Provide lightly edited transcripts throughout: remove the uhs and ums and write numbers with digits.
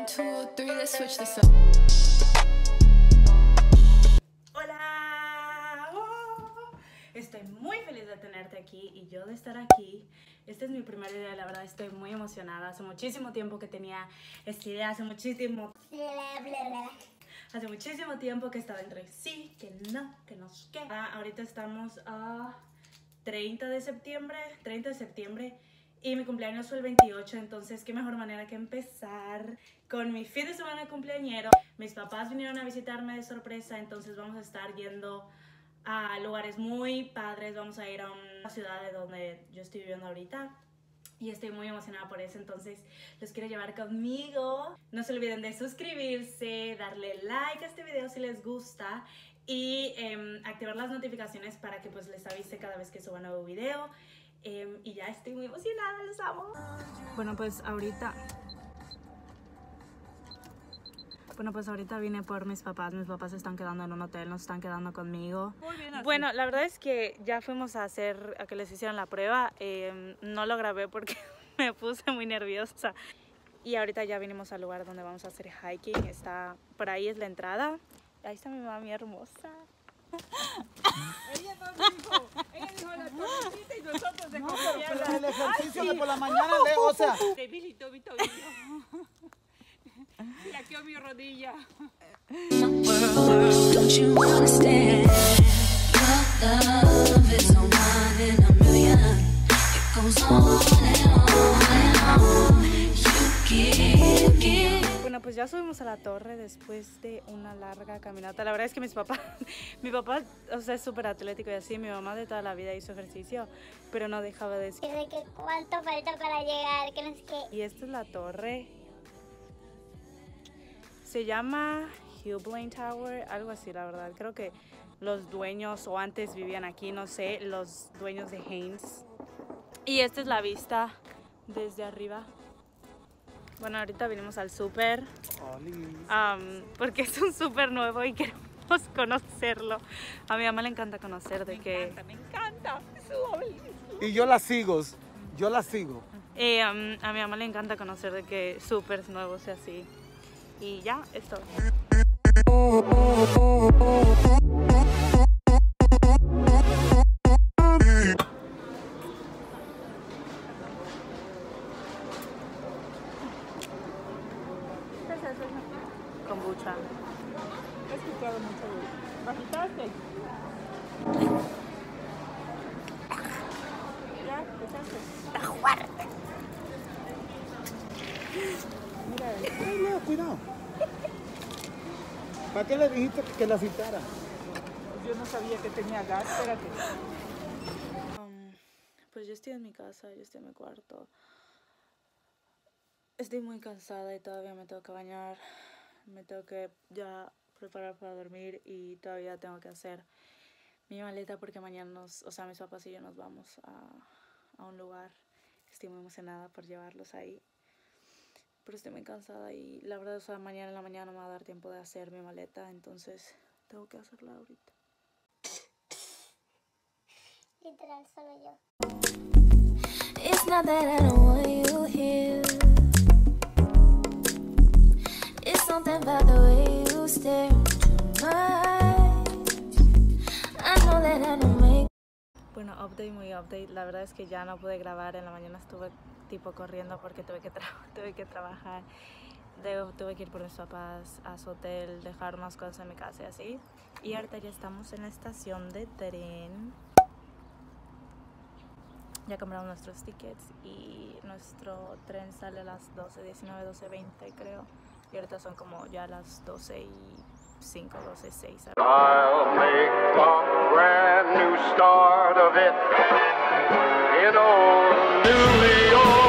1, 2, 3, let's switch this up. Hola, estoy muy feliz de tenerte aquí y yo de estar aquí. Este es mi primer día, la verdad estoy muy emocionada. Hace muchísimo tiempo que tenía esta idea, hace muchísimo tiempo que estaba entre sí, que no sé qué. Ahorita estamos a 30 de septiembre y mi cumpleaños fue el 28, entonces qué mejor manera que empezar con mi fin de semana cumpleañero. Mis papás vinieron a visitarme de sorpresa, entonces vamos a estar yendo a lugares muy padres. Vamos a ir a una ciudad de donde yo estoy viviendo ahorita y estoy muy emocionada por eso, entonces los quiero llevar conmigo. No se olviden de suscribirse, darle like a este video si les gusta y activar las notificaciones para que pues les avise cada vez que suba un nuevo video. Y ya estoy muy emocionada, los amo. Bueno, pues ahorita vine por mis papás. Mis papás se están quedando en un hotel, nos están quedando conmigo. Bueno, la verdad es que ya fuimos a que les hicieran la prueba. No lo grabé porque me puse muy nerviosa. Y ahorita ya vinimos al lugar donde vamos a hacer hiking. Por ahí es la entrada. Ahí está mi mami hermosa. Ella dijo la torrecita y nosotros de confianza. Pero el ejercicio de por la mañana, o sea. Debilitó mi tobillo. Flaqueó mi rodilla. Don't you understand? Your love is a one in a million. It goes on and on and on. You give. Bueno, pues ya subimos a la torre después de una larga caminata. La verdad es que mi papá, o sea, es súper atlético y así. Mi mamá de toda la vida hizo ejercicio, pero no dejaba de decir que cuánto falta para llegar, que no sé qué. Y esta es la torre. Se llama Hillblain Tower, algo así, la verdad. Creo que los dueños, o antes vivían aquí, no sé, los dueños de Haynes. Y esta es la vista desde arriba. Bueno, ahorita vinimos al súper porque es un súper nuevo y queremos conocerlo. A mi mamá le encanta conocer Me encanta. Y yo la sigo. A mi mamá le encanta conocer de que súper nuevos y así. Y ya, esto. Kombucha. He escuchado mucho de eso. ¿Bajitaste? ¿Ya? ¿Empezaste? Está fuerte. Mira, cuidado. ¿Para qué le dijiste que la citara? Yo no sabía que tenía gas. Espérate. Pues yo estoy en mi casa, yo estoy en mi cuarto. Estoy muy cansada y todavía me tengo que bañar. Me tengo que ya preparar para dormir y todavía tengo que hacer mi maleta porque mañana mis papás y yo nos vamos a un lugar. Estoy muy emocionada por llevarlos ahí. Pero estoy muy cansada y la verdad, mañana en la mañana no me va a dar tiempo de hacer mi maleta, entonces tengo que hacerla ahorita. Literal, solo yo. It's not that I don't want you here. It's something about the way you stare into my eyes. I know that I don't make. Bueno, muy update. La verdad es que ya no pude grabar. En la mañana estuve tipo corriendo porque tuve que trabajar. Tuve que ir por mis papás a su hotel, dejar unas cosas en mi casa y así. Y ahorita ya estamos en la estación de tren. Ya compramos nuestros tickets y nuestro tren sale a las 12:19, 12:20 creo. Y ahorita son como ya las 12:05, 12:06. I'll make a brand new start of it in old New York.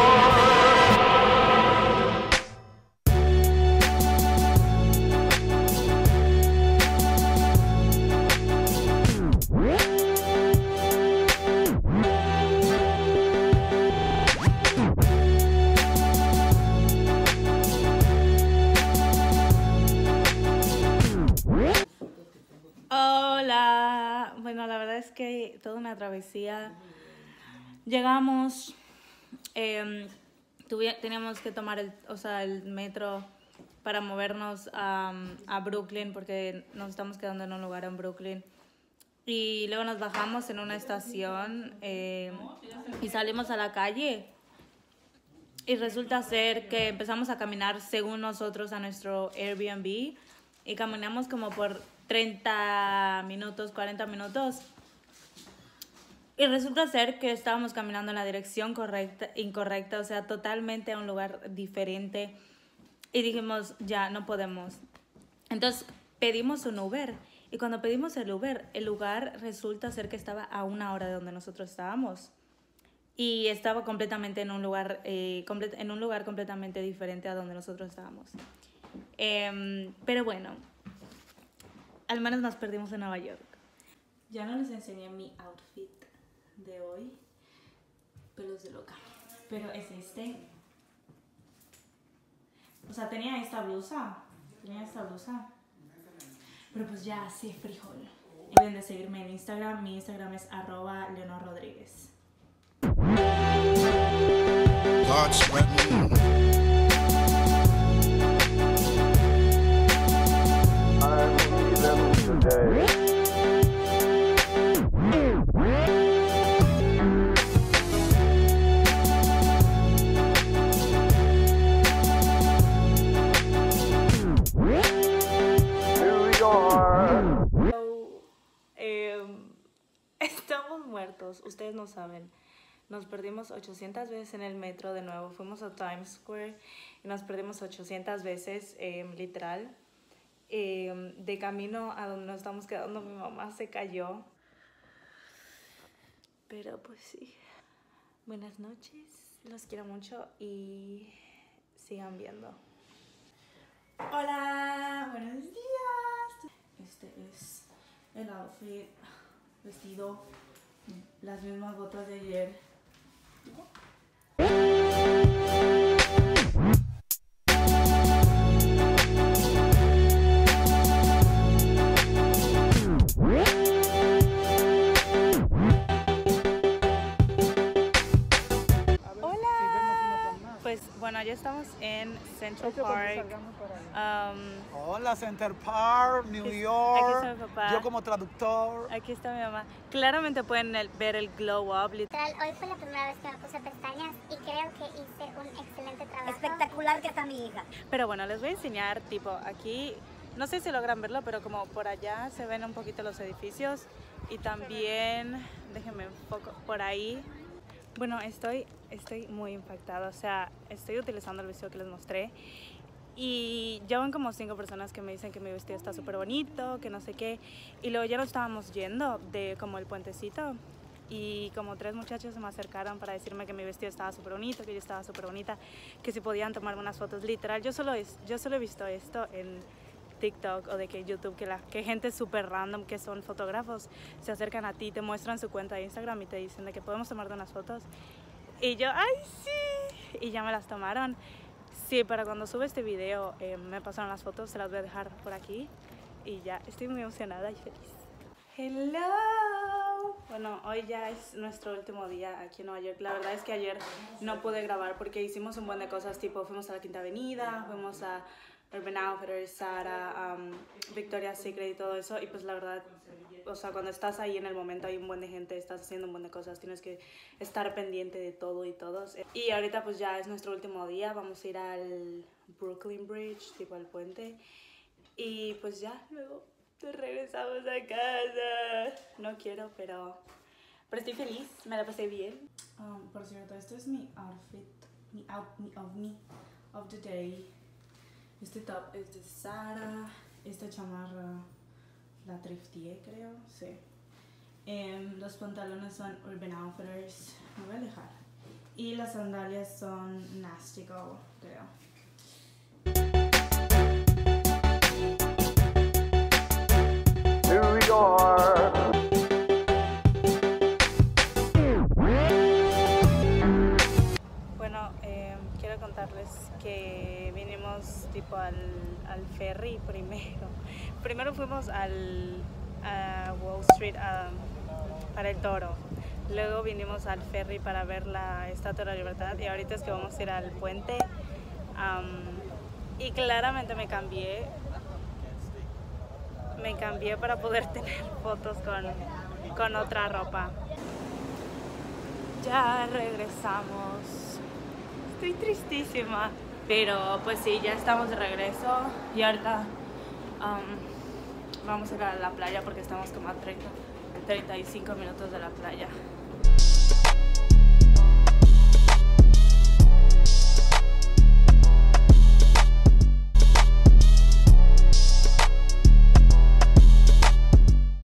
Hola, bueno, la verdad es que toda una travesía. Llegamos, teníamos que tomar el metro para movernos a Brooklyn, porque nos estamos quedando en un lugar en Brooklyn. Y luego nos bajamos en una estación y salimos a la calle. Y resulta ser que empezamos a caminar, según nosotros, a nuestro Airbnb. Y caminamos como por 30 minutos, 40 minutos. Y resulta ser que estábamos caminando en la dirección incorrecta, o sea, totalmente a un lugar diferente. Y dijimos, ya, no podemos. Entonces pedimos un Uber. Y cuando pedimos el Uber, el lugar resulta ser que estaba a 1 hora de donde nosotros estábamos. Y estaba completamente en un lugar completamente diferente a donde nosotros estábamos. Pero bueno, al menos nos perdimos en Nueva York. Ya no les enseñé mi outfit de hoy. Pelos de loca. Pero es este. O sea, tenía esta blusa. Pero pues ya hace frijol. Deben de seguirme en Instagram. Mi Instagram es @leonorrodríguez. Blood sweating. I see them today. Estamos muertos, ustedes no saben. Nos perdimos 800 veces en el metro de nuevo. Fuimos a Times Square y nos perdimos 800 veces, literal. De camino a donde nos estamos quedando, mi mamá se cayó. Pero pues sí. Buenas noches, los quiero mucho y sigan viendo. Hola, buenos días. Este es el outfit, vestido, las mismas botas de ayer. Pues bueno, ya estamos en Central Park. Hola, Center Park, New Aquí York. está mi papá. Yo como traductor. Aquí está mi mamá. Claramente pueden ver el glow up. Literal, hoy fue la primera vez que me puse pestañas y creo que hice un excelente trabajo. Espectacular que está mi hija. Pero bueno, les voy a enseñar, tipo, aquí, no sé si logran verlo, pero como por allá se ven un poquito los edificios. Y también, déjenme un poco, por ahí. Bueno, estoy muy impactada, o sea, estoy utilizando el vestido que les mostré. Y ya van como 5 personas que me dicen que mi vestido está súper bonito, que no sé qué. Y luego ya nos estábamos yendo de como el puentecito. Y como 3 muchachos se me acercaron para decirme que mi vestido estaba súper bonito, que yo estaba súper bonita, que si podían tomarme unas fotos. Literal, yo solo he visto esto en TikTok o de que YouTube, que gente súper random que son fotógrafos se acercan a ti, te muestran su cuenta de Instagram y te dicen de que podemos tomarte unas fotos. Y yo, ¡ay, sí! Y ya me las tomaron. Sí, para cuando sube este video me pasaron las fotos, se las voy a dejar por aquí. Y ya, estoy muy emocionada y feliz. ¡Hello! Bueno, hoy ya es nuestro último día aquí en Nueva York. La verdad es que ayer no pude grabar porque hicimos un buen de cosas, tipo fuimos a la Quinta Avenida, fuimos a Urban Outfitters, Zara, Victoria's Secret y todo eso. Y pues la verdad, o sea, cuando estás ahí en el momento hay un buen de gente, estás haciendo un buen de cosas, tienes que estar pendiente de todo y todos. Y ahorita pues ya es nuestro último día, vamos a ir al Brooklyn Bridge, tipo al puente. Y pues ya, luego regresamos a casa. No quiero, pero estoy feliz, me la pasé bien. Por cierto, este es mi outfit, mi outfit of the day. Este top es de Zara, esta chamarra la thriftié, creo, sí. Los pantalones son Urban Outfitters, me voy a alejar. Y las sandalias son Nastico, creo. New York. Bueno, quiero contarles que vinimos tipo al ferry primero. Primero fuimos a Wall Street para el toro. Luego vinimos al ferry para ver la Estatua de la Libertad. Y ahorita es que vamos a ir al puente. Y claramente me cambié para poder tener fotos con otra ropa. Ya regresamos. Estoy tristísima. Pero pues sí, ya estamos de regreso. Y ahorita vamos a ir a la playa porque estamos como a 35 minutos de la playa.